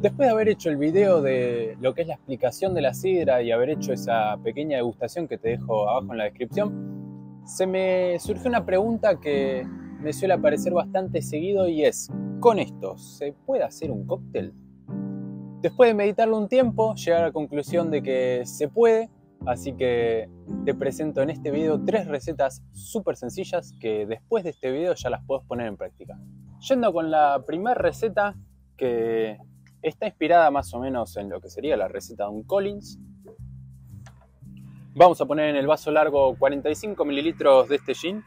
Después de haber hecho el video de lo que es la explicación de la sidra y haber hecho esa pequeña degustación que te dejo abajo en la descripción, se me surgió una pregunta que me suele aparecer bastante seguido y es, ¿con esto se puede hacer un cóctel? Después de meditarlo un tiempo, llegué a la conclusión de que se puede, así que te presento en este video 3 recetas súper sencillas que después de este video ya las puedes poner en práctica. Yendo con la primera receta, que está inspirada más o menos en lo que sería la receta de un Collins. Vamos a poner en el vaso largo 45 mililitros de este gin.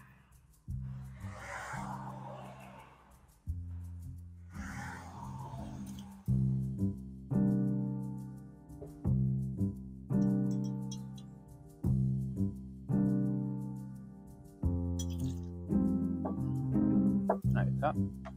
Ahí está.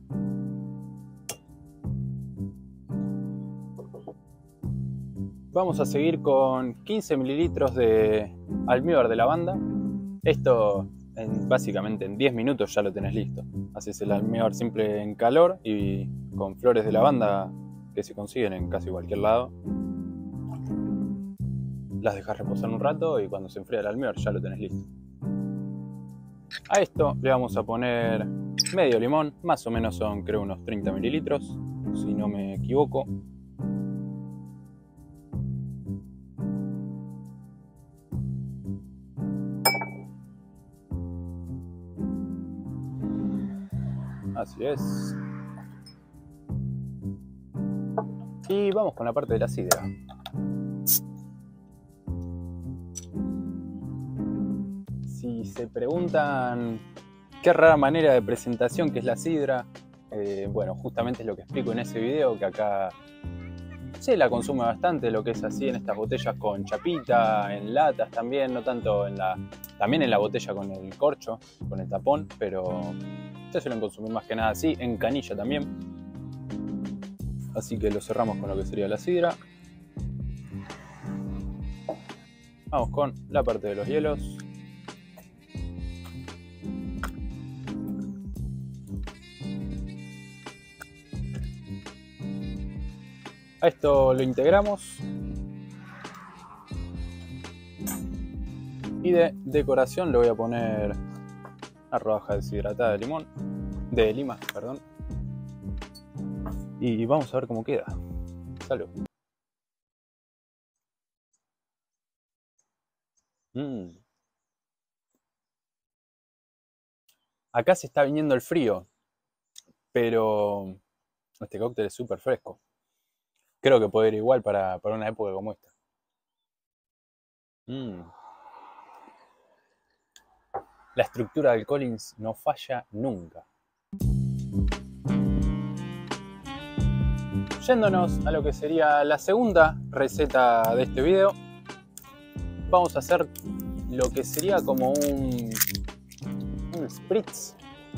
Vamos a seguir con 15 mililitros de almíbar de lavanda. Esto básicamente en 10 minutos ya lo tenés listo. Haces el almíbar simple en calor y con flores de lavanda que se consiguen en casi cualquier lado. Las dejas reposar un rato y cuando se enfría el almíbar ya lo tenés listo. A esto le vamos a poner medio limón, más o menos son creo unos 30 mililitros, si no me equivoco. Así es. Y vamos con la parte de la sidra. Si se preguntan qué rara manera de presentación que es la sidra, bueno, justamente es lo que explico en ese video, que acá se la consume bastante, lo que es así en estas botellas con chapita, en latas también, no tanto también en la botella con el corcho, con el tapón, pero se suelen consumir más que nada así, en canilla también. Así que lo cerramos con lo que sería la sidra. Vamos con la parte de los hielos. A esto lo integramos. Y de decoración le voy a poner una rodaja deshidratada de lima, perdón. Y vamos a ver cómo queda. Salud. Acá se está viniendo el frío, pero este cóctel es súper fresco. Creo que puede ir igual para una época como esta. La estructura del Collins no falla nunca. Yéndonos a lo que sería la segunda receta de este video, vamos a hacer lo que sería como un spritz.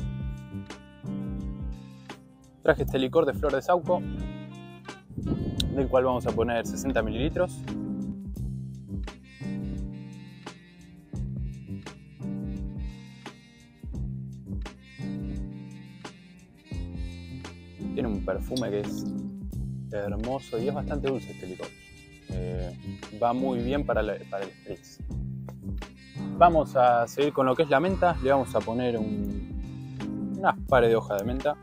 Traje este licor de flor de saúco, del cual vamos a poner 60 mililitros. Tiene un perfume que es hermoso y es bastante dulce este licor. Va muy bien para el spritz. Vamos a seguir con lo que es la menta. Le vamos a poner unas pares de hoja de menta.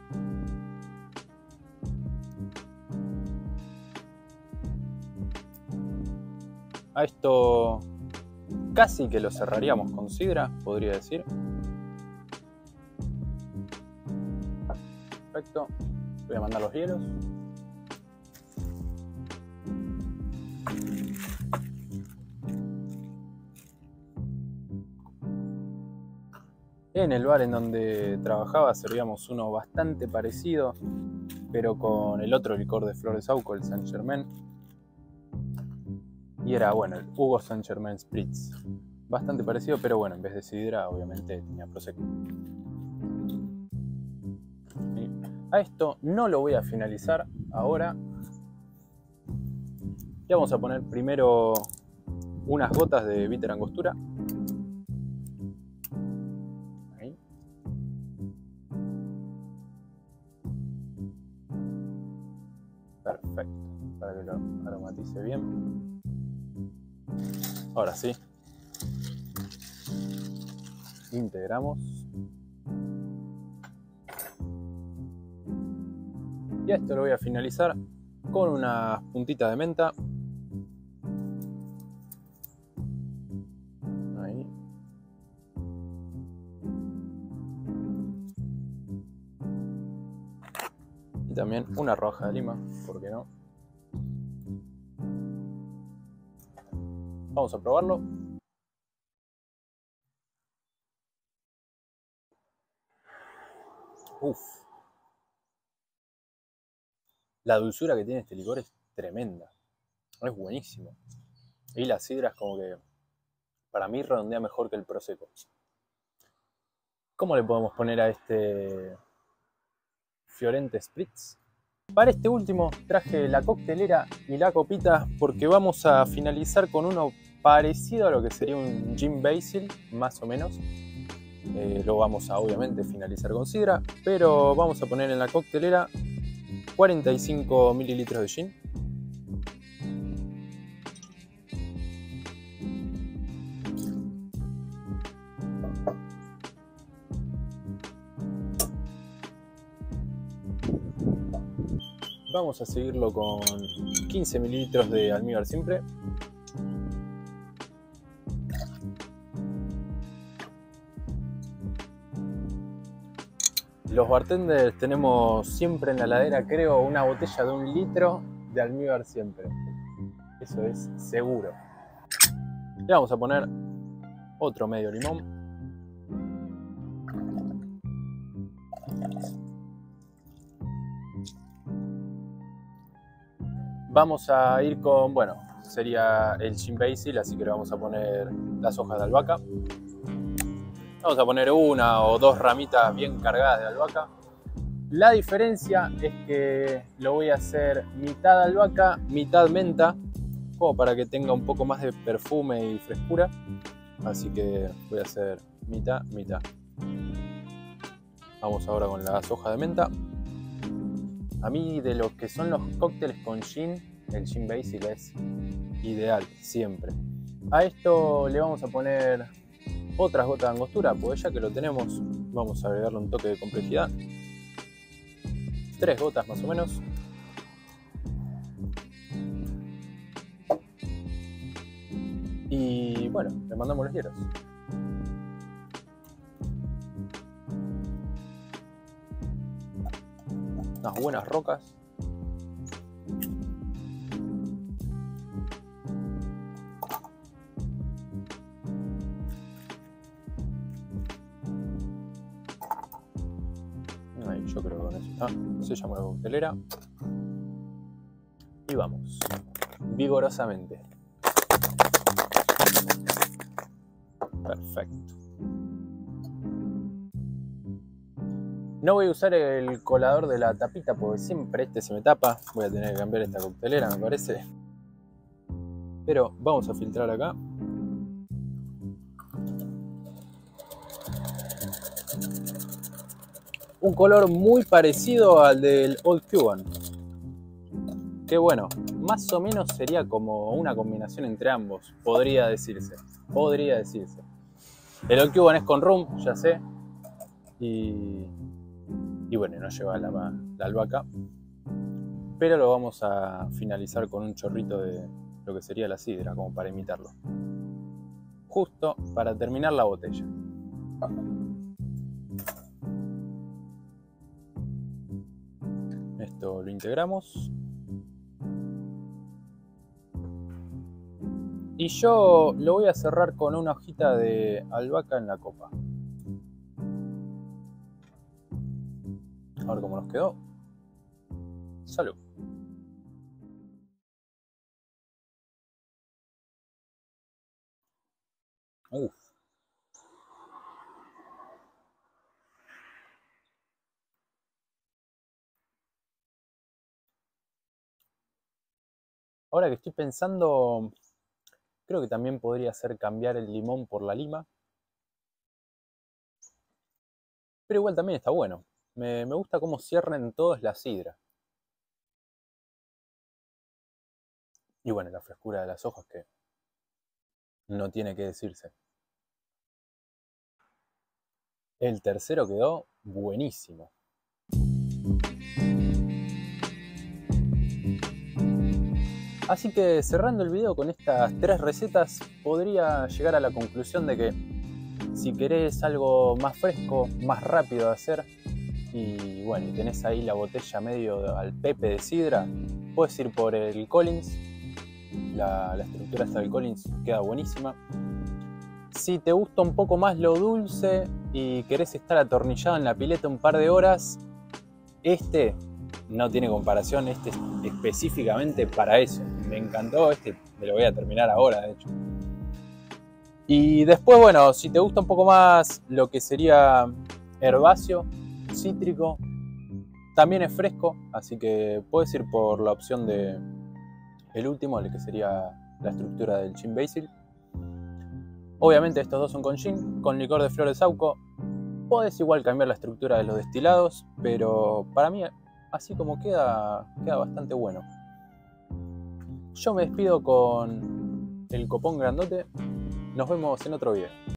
A esto casi que lo cerraríamos con sidra, podría decir. Perfecto. Voy a mandar los hielos. En el bar en donde trabajaba servíamos uno bastante parecido, pero con el otro licor de flor de saúco, el Saint Germain. Y era, bueno, el Hugo Saint Germain Spritz. Bastante parecido, pero bueno, en vez de sidra, obviamente tenía prosecco. A esto no lo voy a finalizar ahora. Le vamos a poner primero unas gotas de bitter angostura. Ahí. Perfecto. para que lo aromatice bien. Ahora sí, integramos. Y a esto lo voy a finalizar con unas puntitas de menta. Ahí. Y también una rodaja de lima, ¿por qué no? Vamos a probarlo. Uf. La dulzura que tiene este licor es tremenda. Es buenísimo. Y la sidra es como que para mí redondea mejor que el prosecco. ¿Cómo le podemos poner a este Fiorente Spritz? Para este último traje la coctelera y la copita porque vamos a finalizar con uno parecido a lo que sería un Gin Basil, más o menos. Lo vamos a obviamente finalizar con sidra, pero vamos a poner en la coctelera 45 mililitros de gin. Vamos a seguirlo con 15 mililitros de almíbar simple. Los bartenders tenemos siempre en la heladera, creo, una botella de 1 litro de almíbar siempre. Eso es seguro. Le vamos a poner otro medio limón. Vamos a ir con, bueno, sería el Gin Basil, así que le vamos a poner las hojas de albahaca. Vamos a poner una o dos ramitas bien cargadas de albahaca. La diferencia es que lo voy a hacer mitad albahaca, mitad menta, como para que tenga un poco más de perfume y frescura. Así que voy a hacer mitad, mitad. Vamos ahora con las hojas de menta. A mí de lo que son los cócteles con gin, el Gin Basil es ideal, siempre. A esto le vamos a poner otras gotas de angostura, porque ya que lo tenemos, vamos a agregarle un toque de complejidad. 3 gotas más o menos. Y bueno, le mandamos los hielos. Unas buenas rocas. Ahí, yo creo que con eso está. Sellamos la coctelera. Y vamos. Vigorosamente. Perfecto. No voy a usar el colador de la tapita porque siempre este se me tapa. Voy a tener que cambiar esta coctelera, me parece. Pero vamos a filtrar acá. Un color muy parecido al del Old Cuban. Que bueno, más o menos sería como una combinación entre ambos. Podría decirse. Podría decirse. El Old Cuban es con rum, ya sé. Y bueno, no lleva la albahaca. Pero lo vamos a finalizar con un chorrito de lo que sería la sidra, como para imitarlo. Justo para terminar la botella. Esto lo integramos. Y yo lo voy a cerrar con una hojita de albahaca en la copa. A ver cómo nos quedó. Salud. Uf. Ahora que estoy pensando, creo que también podría ser cambiar el limón por la lima. Pero igual también está bueno. Me gusta cómo cierran todos la sidra. Y bueno, la frescura de las hojas que no tiene que decirse. El tercero quedó buenísimo. Así que cerrando el video con estas 3 recetas, podría llegar a la conclusión de que si querés algo más fresco, más rápido de hacer, y bueno, y tenés ahí la botella medio al pepe de sidra, puedes ir por el Collins. La estructura esta del Collins queda buenísima. Si te gusta un poco más lo dulce y querés estar atornillado en la pileta un par de horas, este no tiene comparación, este es específicamente para eso. Me encantó, este me lo voy a terminar ahora, de hecho. Y después, bueno, si te gusta un poco más lo que sería herbáceo, cítrico, también es fresco, así que puedes ir por la opción de el último, el que sería la estructura del Gin Basil. Obviamente estos dos son con gin, con licor de flor de saúco. Podés igual cambiar la estructura de los destilados, pero para mí así como queda bastante bueno. Yo me despido con el copón grandote. Nos vemos en otro video.